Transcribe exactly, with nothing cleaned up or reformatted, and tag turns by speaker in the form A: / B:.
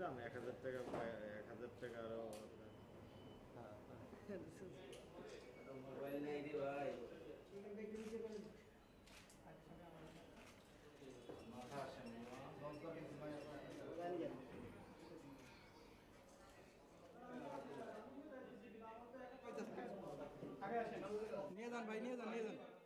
A: দিতাম এক হাজার টাকা, এক হাজার টাকা আরো।
B: মোবাইল নেই রে ভাই, মাথা আসে
C: নিয়ে যান ভাই, নিয়ে যান, নিয়ে যান।